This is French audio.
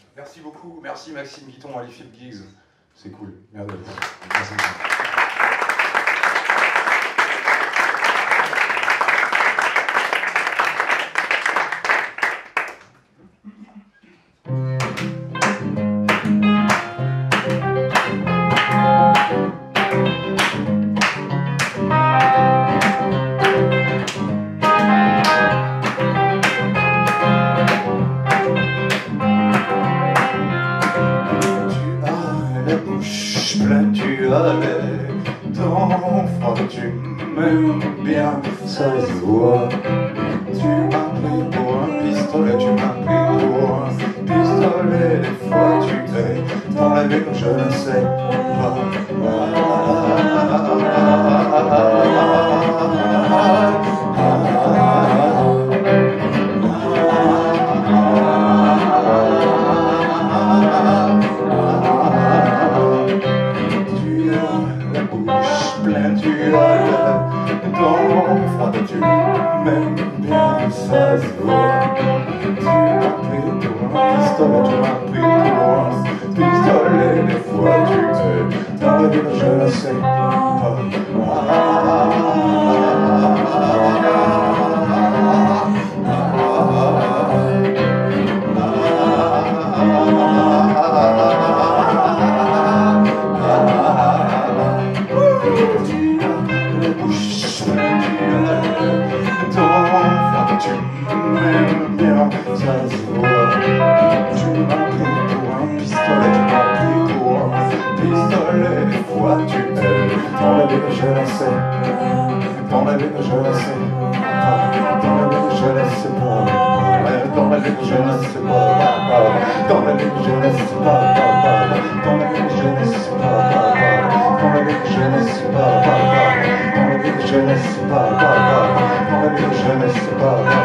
Merci beaucoup. Merci Maxime Guiton, Ali Phil Giggs. C'est cool. Merci. Merci. Tu as les dents froides, tu m'aimes bien, ça se voit. Tu m'as pris pour un pistolet, tu m'as pris pour un pistolet. Des fois tu es dans la ville, je ne sais pas. Tu as les dents froides, tu m'aimes bien, ça se voit. Tu m'as pris pour un pistolet, tu m'as pris pour un pistolet. Des fois tu es dans la ville, je ne sais pas. Tu m'aimes bien, ça se voit. Tu m'as pris pour un pistolet, tu m'as pris pour un pistolet. Des fois tu es dans la ville, je ne sais. Dans la ville, je ne sais pas. Dans la ville, je ne sais pas. Dans la ville, je ne sais pas. Dans la ville, je ne sais pas. Dans la ville, je ne sais pas. Dans la ville, je ne sais pas. Dans la ville, je ne sais pas. Dans la ville, je ne sais pas.